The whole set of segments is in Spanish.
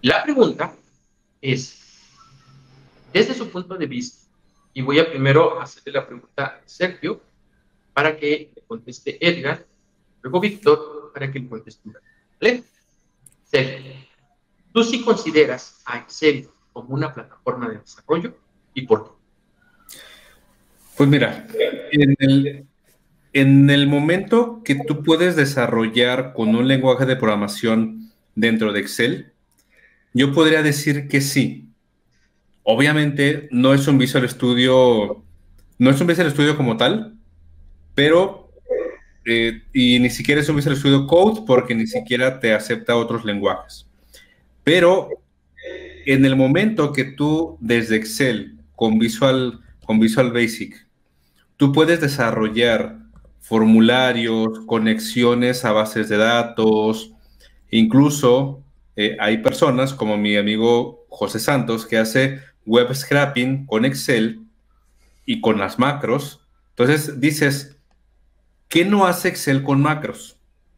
La pregunta es, desde su punto de vista, y voy a primero hacerle la pregunta a Sergio para que le conteste Edgar, luego Víctor para que le conteste Iván. ¿Vale? Sergio, ¿tú sí consideras a Excel como una plataforma de desarrollo y por qué? Pues mira, en el momento que tú puedes desarrollar con un lenguaje de programación dentro de Excel, yo podría decir que sí. Obviamente no es un Visual Studio, no es un Visual Studio como tal, pero y ni siquiera es un Visual Studio Code porque ni siquiera te acepta otros lenguajes. Pero en el momento que tú desde Excel con Visual Basic, tú puedes desarrollar formularios, conexiones a bases de datos, incluso hay personas como mi amigo José Santos que hace web scraping con Excel y con las macros. Entonces dices, ¿qué no hace Excel con macros?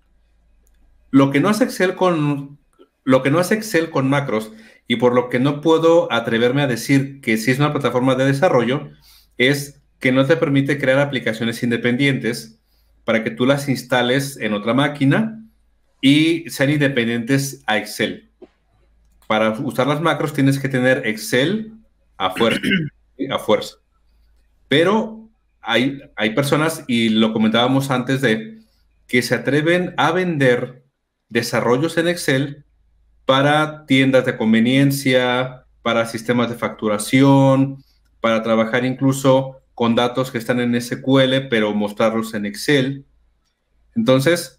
Lo que no hace Excel con, lo que no hace Excel con macros y por lo que no puedo atreverme a decir que sí es una plataforma de desarrollo es que no te permite crear aplicaciones independientes para que tú las instales en otra máquina y sean independientes a Excel. Para usar las macros tienes que tener Excel a fuerza, ¿sí? A fuerza. Pero hay personas, y lo comentábamos antes de, que se atreven a vender desarrollos en Excel para tiendas de conveniencia, para sistemas de facturación, para trabajar incluso con datos que están en SQL, pero mostrarlos en Excel. Entonces,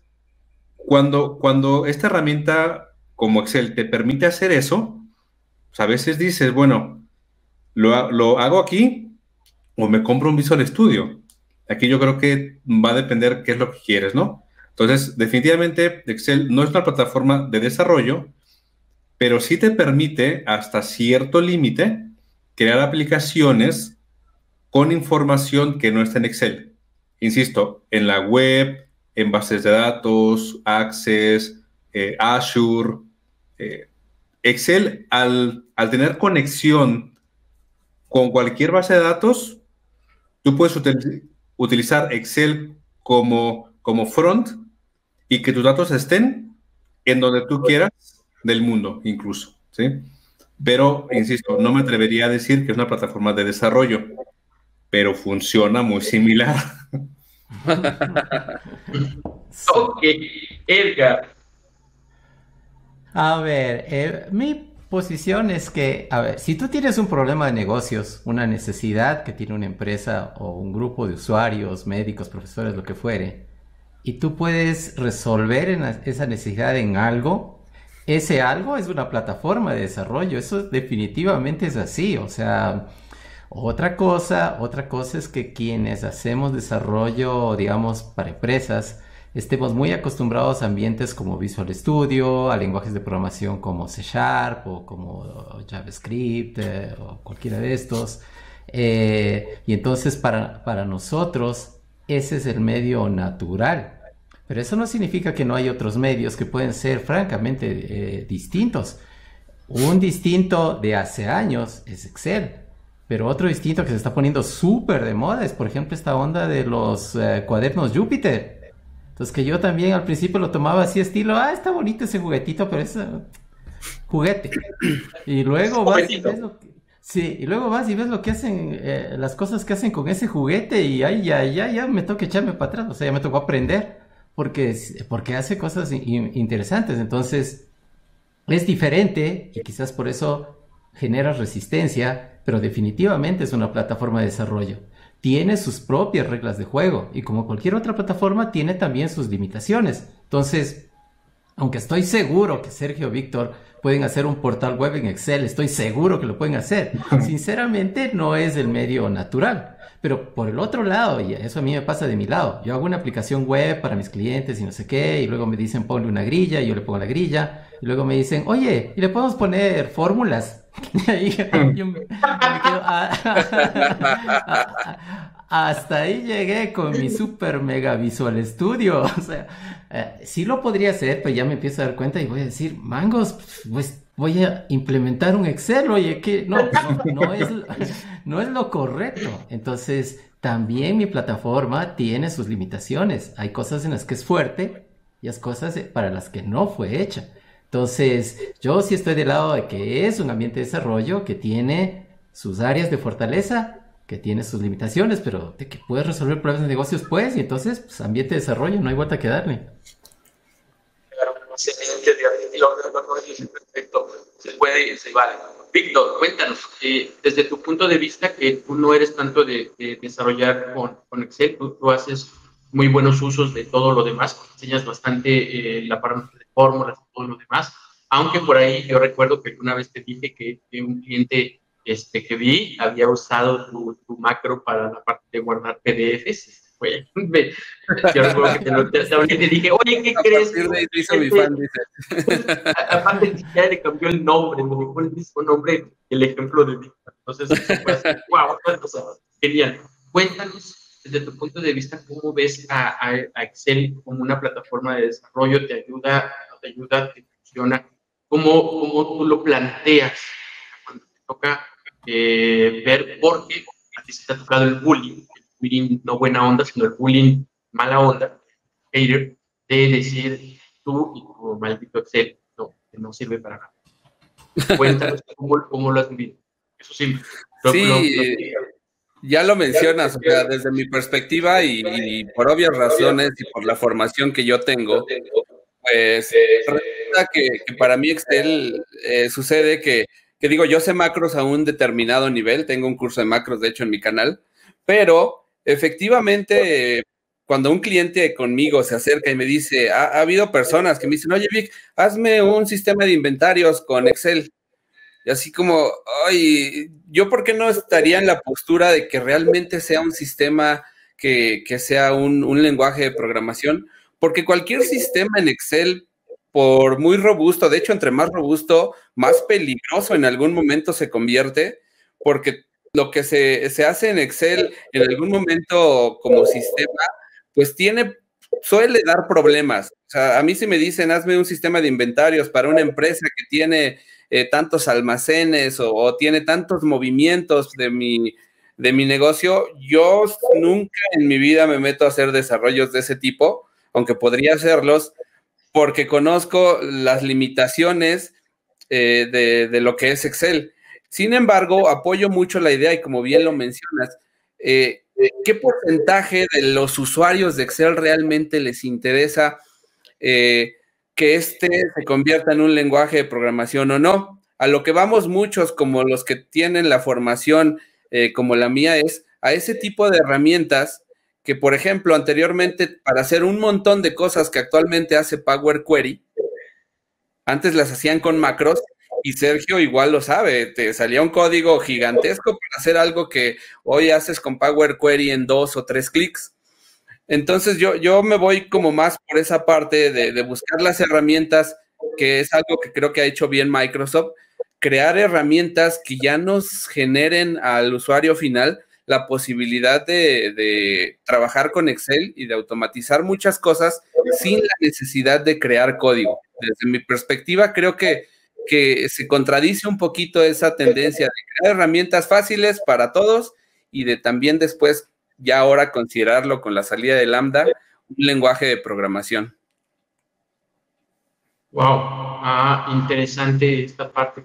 cuando esta herramienta como Excel te permite hacer eso, pues a veces dices, bueno, lo hago aquí o me compro un Visual Studio. Aquí yo creo que va a depender qué es lo que quieres, ¿no? Entonces, definitivamente Excel no es una plataforma de desarrollo, pero sí te permite hasta cierto límite crear aplicaciones con información que no está en Excel. Insisto, en la web, en bases de datos, Access, Azure. eh, Excel, al tener conexión con cualquier base de datos, tú puedes utilizar Excel como front y que tus datos estén en donde tú quieras del mundo, incluso, ¿sí? Pero, insisto, no me atrevería a decir que es una plataforma de desarrollo, pero funciona muy similar. Sí. Ok, Edgar. A ver, mi posición es que, a ver, si tú tienes un problema de negocios, una necesidad que tiene una empresa o un grupo de usuarios, médicos, profesores, lo que fuere, y tú puedes resolver esa necesidad en algo, ese algo es una plataforma de desarrollo, eso definitivamente es así, o sea, otra cosa es que quienes hacemos desarrollo, digamos, para empresas, estemos muy acostumbrados a ambientes como Visual Studio, a lenguajes de programación como C Sharp o como JavaScript o cualquiera de estos. Y entonces para nosotros ese es el medio natural. Pero eso no significa que no hay otros medios que pueden ser francamente distintos. Un distinto de hace años es Excel. Pero otro distinto que se está poniendo súper de moda es, por ejemplo, esta onda de los cuadernos Júpiter. Entonces que yo también al principio lo tomaba así estilo, está bonito ese juguetito, pero es juguete. Y luego vas y ves Momentito. lo que... Sí, y luego vas y ves lo que hacen, las cosas que hacen con ese juguete y ay, ya me toca echarme para atrás, o sea, ya me tocó aprender, porque hace cosas interesantes. Entonces, es diferente y quizás por eso genera resistencia, pero definitivamente es una plataforma de desarrollo. Tiene sus propias reglas de juego y como cualquier otra plataforma tiene también sus limitaciones. Entonces, aunque estoy seguro que Sergio Víctor pueden hacer un portal web en Excel, estoy seguro que lo pueden hacer. Sinceramente no es el medio natural. Pero por el otro lado, y eso a mí me pasa de mi lado, yo hago una aplicación web para mis clientes y no sé qué, y luego me dicen ponle una grilla, y yo le pongo la grilla, y luego me dicen, oye, ¿y le podemos poner fórmulas? Y ahí yo me quedo, hasta ahí llegué con mi super mega Visual Studio. O sea, sí lo podría hacer, pero ya me empiezo a dar cuenta y voy a decir, mangos, pues voy a implementar un Excel, oye, que no es lo correcto. Entonces, también mi plataforma tiene sus limitaciones. Hay cosas en las que es fuerte y hay cosas para las que no fue hecha. Entonces, yo sí estoy del lado de que es un ambiente de desarrollo que tiene sus áreas de fortaleza, que tiene sus limitaciones, pero de que puedes resolver problemas de negocios, pues, y entonces, pues, ambiente de desarrollo, no hay vuelta que darle. Claro, excelente, y lo dices perfecto, se puede y se vale. Víctor, cuéntanos, desde tu punto de vista, que tú no eres tanto de desarrollar con Excel, tú haces muy buenos usos de todo lo demás, enseñas bastante la parte de fórmulas y todo lo demás, aunque por ahí yo recuerdo que una vez te dije que un cliente que vi había usado tu macro para la parte de guardar PDFs, fue, yo recuerdo que te hablé y te dije, oye, ¿qué crees? A partir de ahí te hizo mi fan, dice. Aparte, ni siquiera le cambió el nombre, me dejó el mismo nombre, el ejemplo de Víctor. Entonces, eso fue así, wow, genial. Cuéntanos, desde tu punto de vista, ¿cómo ves a Excel como una plataforma de desarrollo? ¿Te ayuda, no te ayuda, te funciona? ¿Cómo tú lo planteas cuando te toca ver por qué a ti se te ha tocado el bullying no buena onda, sino el bullying mala onda, hater, de decir tú y tu maldito Excel que no sirve para nada? Cuéntanos cómo lo has vivido. Eso sí. Sí, ya lo mencionas, o sea, desde mi perspectiva y por obvias razones y por la formación que yo tengo, pues resulta que para mí Excel sucede que digo, yo sé macros a un determinado nivel, tengo un curso de macros, de hecho, en mi canal, pero efectivamente, cuando un cliente conmigo se acerca y me dice, ha habido personas que me dicen, oye, Vic, hazme un sistema de inventarios con Excel. Y así como, ay, ¿yo por qué no estaría en la postura de que realmente sea un sistema que sea un lenguaje de programación? Porque cualquier sistema en Excel, por muy robusto, de hecho, entre más robusto, más peligroso en algún momento se convierte, porque lo que se hace en Excel en algún momento como sistema, pues suele dar problemas. O sea, a mí si me dicen, hazme un sistema de inventarios para una empresa que tiene tantos almacenes o tiene tantos movimientos de mi negocio, yo nunca en mi vida me meto a hacer desarrollos de ese tipo, aunque podría hacerlos, porque conozco las limitaciones de lo que es Excel. Sin embargo, apoyo mucho la idea y como bien lo mencionas, ¿qué porcentaje de los usuarios de Excel realmente les interesa que se convierta en un lenguaje de programación o no? A lo que vamos muchos, como los que tienen la formación como la mía, es a ese tipo de herramientas que, por ejemplo, anteriormente, para hacer un montón de cosas que actualmente hace Power Query, antes las hacían con macros, y Sergio igual lo sabe, te salía un código gigantesco para hacer algo que hoy haces con Power Query en 2 o 3 clics. Entonces yo me voy como más por esa parte de buscar las herramientas, que es algo que creo que ha hecho bien Microsoft, crear herramientas que ya nos generen al usuario final la posibilidad de trabajar con Excel y de automatizar muchas cosas sin la necesidad de crear código. Desde mi perspectiva, creo que se contradice un poquito esa tendencia de crear herramientas fáciles para todos y de también después, ya ahora considerarlo con la salida de Lambda, un lenguaje de programación. Wow, interesante esta parte.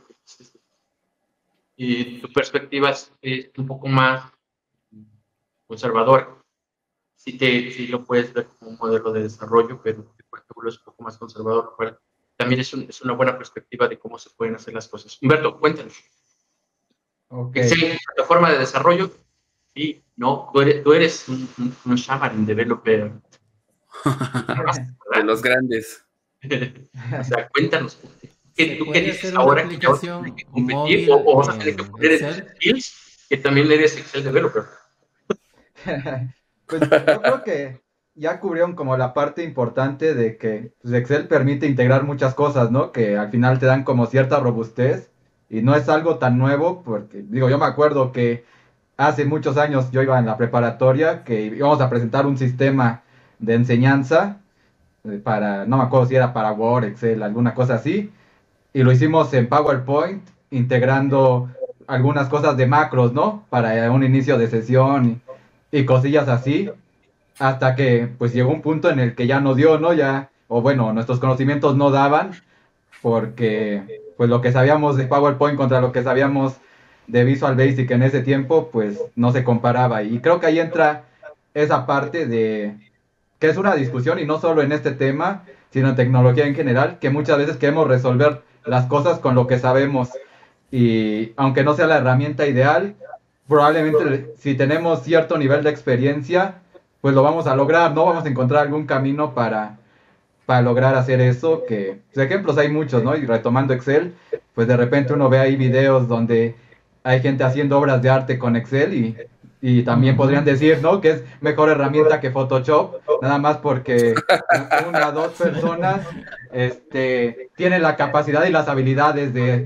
Y tu perspectiva es un poco más conservadora. Sí lo puedes ver como un modelo de desarrollo, pero es un poco más conservador. Pero también es una buena perspectiva de cómo se pueden hacer las cosas. Humberto, cuéntanos. Okay. Excel, plataforma de desarrollo, y no, tú eres un Xamarin Developer. De los grandes. O sea, cuéntanos. ¿Tú qué dices ahora que vas a tener que competir o vas a tener que poner en tus skills que también eres Excel Developer? Pues yo creo que ya cubrieron como la parte importante de que pues, Excel permite integrar muchas cosas, ¿no? Que al final te dan como cierta robustez y no es algo tan nuevo porque, digo, yo me acuerdo que hace muchos años yo iba en la preparatoria que íbamos a presentar un sistema de enseñanza para, no me acuerdo si era para Word, Excel, alguna cosa así. y lo hicimos en PowerPoint, integrando algunas cosas de macros, ¿no? Para un inicio de sesión y cosillas así, hasta que pues llegó un punto en el que ya no dio, ¿no? Ya, o bueno, nuestros conocimientos no daban, porque pues lo que sabíamos de PowerPoint contra lo que sabíamos de Visual Basic en ese tiempo, pues no se comparaba. Y creo que ahí entra esa parte de que es una discusión, y no solo en este tema, sino en tecnología en general, que muchas veces queremos resolver las cosas con lo que sabemos. Y aunque no sea la herramienta ideal, probablemente si tenemos cierto nivel de experiencia, pues lo vamos a lograr, ¿no? Vamos a encontrar algún camino para lograr hacer eso, que pues, ejemplos hay muchos, ¿no? Y retomando Excel, pues de repente uno ve ahí videos donde hay gente haciendo obras de arte con Excel y también podrían decir, ¿no? Que es mejor herramienta que Photoshop, nada más porque una o dos personas tienen la capacidad y las habilidades de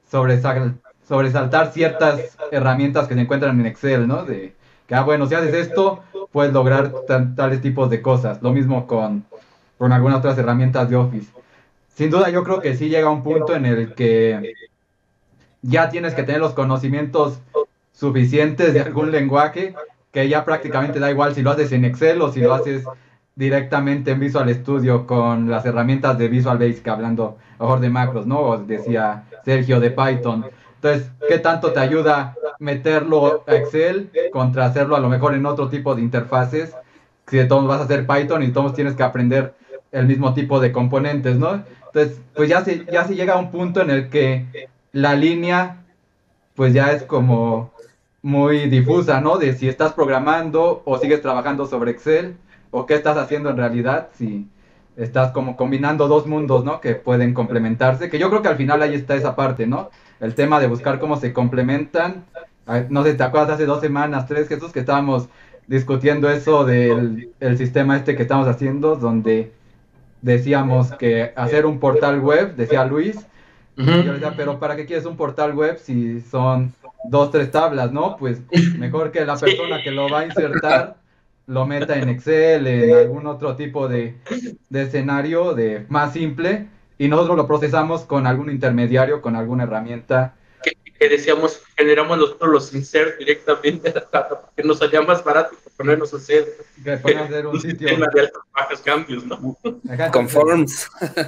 sobresaltar ciertas herramientas que se encuentran en Excel, ¿no? De que, bueno, si haces esto, puedes lograr tales tipos de cosas. Lo mismo con algunas otras herramientas de Office. Sin duda yo creo que sí llega un punto en el que ya tienes que tener los conocimientos suficientes de algún lenguaje, que ya prácticamente da igual si lo haces en Excel o si lo haces directamente en Visual Studio con las herramientas de Visual Basic, hablando mejor de macros, ¿no? O decía Sergio de Python. Entonces, ¿qué tanto te ayuda meterlo a Excel contra hacerlo a lo mejor en otro tipo de interfaces? Si de todos vas a hacer Python y todos tienes que aprender el mismo tipo de componentes, ¿no? Entonces, pues ya se llega a un punto en el que la línea, pues ya es como muy difusa, ¿no? De si estás programando o sigues trabajando sobre Excel o qué estás haciendo en realidad, si estás como combinando dos mundos, ¿no? Que pueden complementarse, que yo creo que al final ahí está esa parte, ¿no? El tema de buscar cómo se complementan. No sé, ¿te acuerdas hace 2 semanas, 3, Jesús, que estábamos discutiendo eso del el sistema este que estamos haciendo, donde decíamos que hacer un portal web, decía Luis, y yo le decía, pero ¿para qué quieres un portal web si son 2, 3 tablas, ¿no? Pues mejor que la persona que lo va a insertar lo meta en Excel, en algún otro tipo de escenario más simple, y nosotros lo procesamos con algún intermediario, con alguna herramienta. Que decíamos, generamos nosotros los insert directamente porque nos salía más barato ponernos a hacer, Que poner a hacer un sitio de altos bajos cambios, ¿no? Con forms.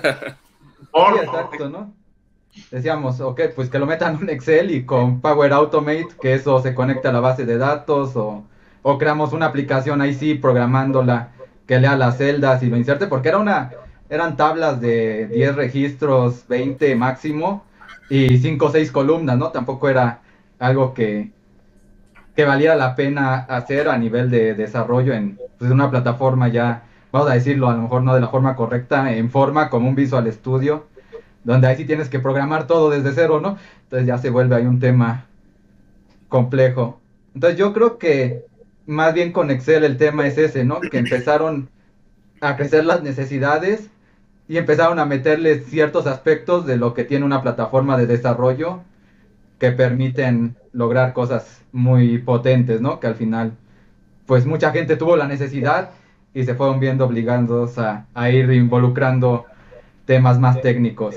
Sí, exacto, ¿no? Decíamos, ok, pues que lo metan en Excel y con Power Automate, que eso se conecta a la base de datos, o creamos una aplicación ahí sí, programándola, que lea las celdas y lo inserte, porque eran tablas de 10 registros, 20 máximo, y 5 o 6 columnas, ¿no? Tampoco era algo que valiera la pena hacer a nivel de desarrollo en pues, una plataforma ya, vamos a decirlo, a lo mejor no de la forma correcta, en forma como un Visual Studio, donde ahí sí tienes que programar todo desde cero, ¿no? Entonces ya se vuelve ahí un tema complejo. Entonces yo creo que más bien con Excel el tema es ese, ¿no? Que empezaron a crecer las necesidades y empezaron a meterle ciertos aspectos de lo que tiene una plataforma de desarrollo que permiten lograr cosas muy potentes, ¿no? Que al final, pues mucha gente tuvo la necesidad y se fueron viendo obligados a ir involucrando temas más técnicos.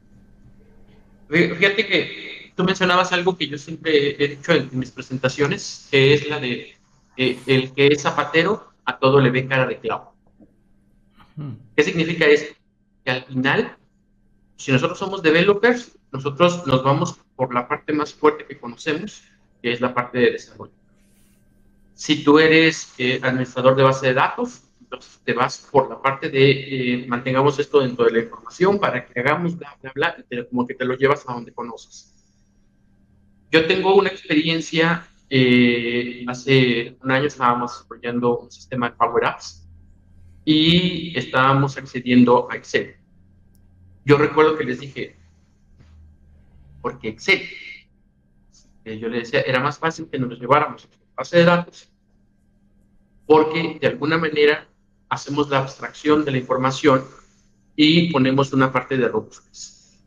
Fíjate que tú mencionabas algo que yo siempre he dicho en mis presentaciones, que es la de el que es zapatero a todo le ve cara de clavo. ¿Qué significa esto? Que al final, si nosotros somos developers, nosotros nos vamos por la parte más fuerte que conocemos, que es la parte de desarrollo. Si tú eres administrador de base de datos, entonces te vas por la parte de mantengamos esto dentro de la información para que hagamos bla, bla, bla, pero como que te lo llevas a donde conoces. Yo tengo una experiencia, hace un año estábamos desarrollando un sistema de Power Apps y estábamos accediendo a Excel. Yo recuerdo que les dije, ¿por qué Excel? Yo les decía, era más fácil que nos lleváramos a base de datos, porque de alguna manera hacemos la abstracción de la información y ponemos una parte de robustez.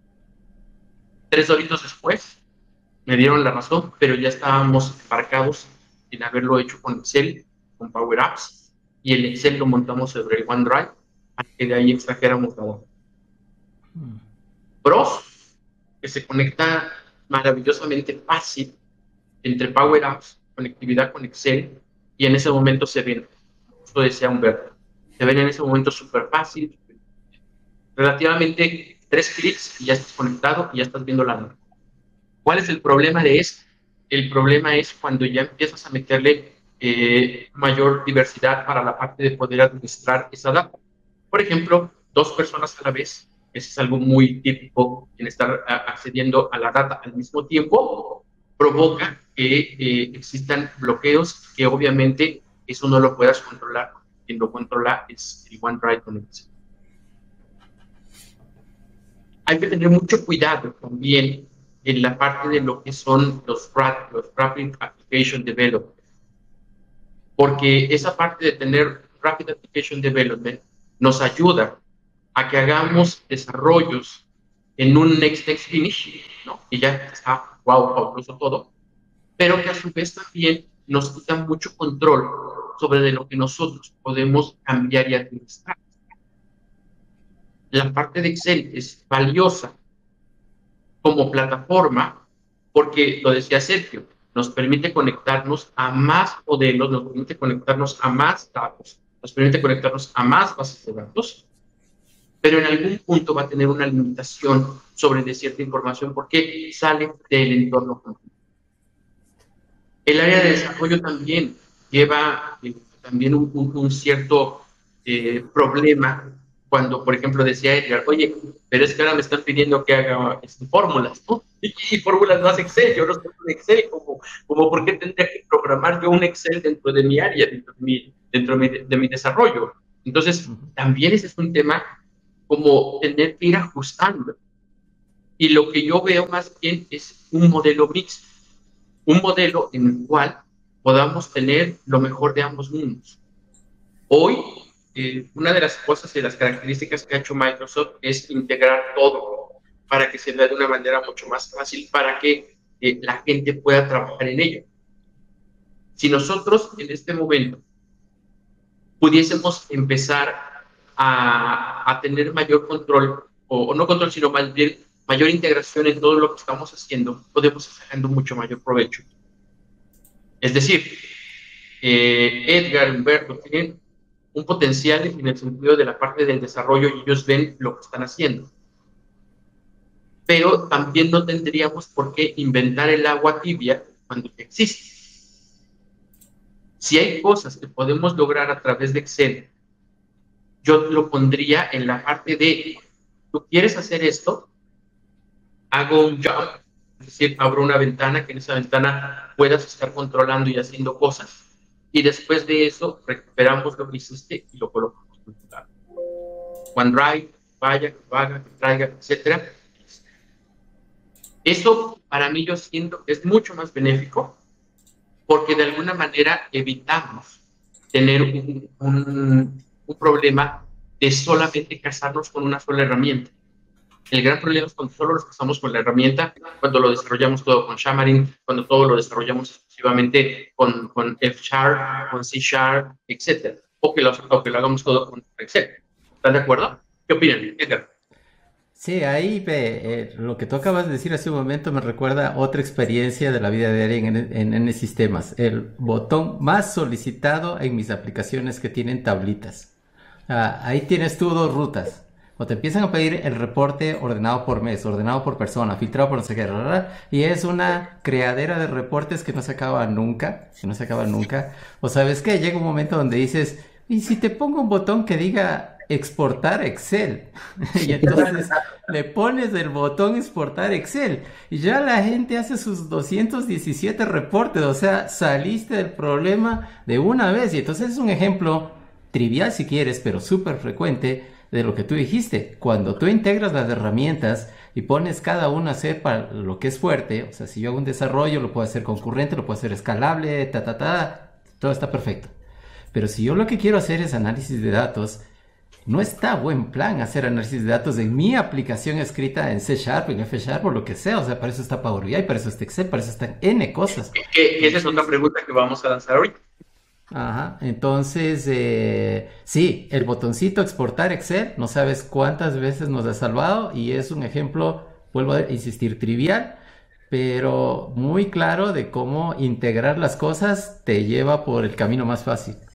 3 horitos después me dieron la razón, pero ya estábamos embarcados en haberlo hecho con Excel, con Power Apps, y el Excel lo montamos sobre el OneDrive para que de ahí extrajéramos la hoja. pros, que se conecta maravillosamente fácil entre Power Apps, conectividad con Excel, y en ese momento se ven, esto decía Humberto, se ven en ese momento súper fácil, relativamente 3 clics y ya estás conectado y ya estás viendo la nota. ¿Cuál es el problema de esto? El problema es cuando ya empiezas a meterle mayor diversidad para la parte de poder administrar esa data. Por ejemplo, 2 personas a la vez, eso es algo muy típico en estar accediendo a la data al mismo tiempo, provoca que existan bloqueos que obviamente eso no lo puedas controlar. Quien lo controla es el OneDrive con Excel. Hay que tener mucho cuidado también en la parte de lo que son los Rapid Application Development, porque esa parte de tener Rapid Application Development nos ayuda a que hagamos desarrollos en un next finish, ¿no? Y ya está, wow, fabuloso todo, pero que a su vez también nos quita mucho control sobre de lo que nosotros podemos cambiar y administrar. La parte de Excel es valiosa como plataforma porque, lo decía Sergio, nos permite conectarnos a más modelos, nos permite conectarnos a más datos, nos permite conectarnos a más bases de datos, pero en algún punto va a tener una limitación sobre de cierta información porque sale del entorno completo. El área de desarrollo también lleva también un cierto problema cuando, por ejemplo, decía Edgar, oye, pero es que ahora me están pidiendo que haga fórmulas, ¿no? Y fórmulas no hace Excel, yo no estoy en Excel, como por qué tendría que programar yo un Excel dentro de mi área, de mi desarrollo. Entonces, también ese es un tema como tener que ir ajustando. Y lo que yo veo más bien es un modelo mixto, un modelo en el cual podamos tener lo mejor de ambos mundos. Hoy, una de las cosas y de las características que ha hecho Microsoft es integrar todo para que se vea de una manera mucho más fácil para que la gente pueda trabajar en ello. Si nosotros en este momento pudiésemos empezar a tener mayor control, o no control, sino más bien mayor integración en todo lo que estamos haciendo, podemos estar sacando mucho mayor provecho. Es decir, Edgar, Humberto, tienen un potencial en el sentido de la parte del desarrollo y ellos ven lo que están haciendo. Pero también no tendríamos por qué inventar el agua tibia cuando ya existe. Si hay cosas que podemos lograr a través de Excel, yo lo pondría en la parte de, ¿tú quieres hacer esto? Hago un jump, es decir, abro una ventana, que en esa ventana puedas estar controlando y haciendo cosas. Y después de eso, recuperamos lo que hiciste y lo colocamos en tu lado. OneDrive, vaya, que haga, que traiga, etc. Eso, para mí, yo siento que es mucho más benéfico porque de alguna manera evitamos tener un problema de solamente casarnos con una sola herramienta. El gran problema es cuando solo nos casamos con la herramienta, cuando lo desarrollamos todo con Xamarin, cuando todo lo desarrollamos exclusivamente con F#, con C#, etc. O que lo hagamos todo con Excel. ¿Están de acuerdo? ¿Qué opinan, Edgar? Sí, ahí lo que tú acabas de decir hace un momento me recuerda a otra experiencia de la vida diaria en N sistemas. El botón más solicitado en mis aplicaciones que tienen tablitas. Ahí tienes tú 2 rutas. O te empiezan a pedir el reporte ordenado por mes, ordenado por persona, filtrado por no sé qué, y es una creadera de reportes que no se acaba nunca, O sabes qué, llega un momento donde dices, ¿y si te pongo un botón que diga exportar Excel? Y entonces le pones el botón exportar Excel y ya la gente hace sus 217 reportes, o sea, saliste del problema de una vez. Y entonces es un ejemplo trivial si quieres, pero súper frecuente de lo que tú dijiste. Cuando tú integras las herramientas y pones cada una a hacer para lo que es fuerte, o sea, si yo hago un desarrollo, lo puedo hacer concurrente, lo puedo hacer escalable, todo está perfecto. Pero si yo lo que quiero hacer es análisis de datos, no está buen plan hacer análisis de datos en mi aplicación escrita en C#, en F#, o lo que sea. O sea, para eso está Power BI, para eso está Excel, para eso están N cosas. Esa es otra pregunta que vamos a lanzar ahorita. Ajá, entonces, sí, el botoncito exportar Excel, no sabes cuántas veces nos ha salvado y es un ejemplo, vuelvo a insistir, trivial, pero muy claro de cómo integrar las cosas te lleva por el camino más fácil.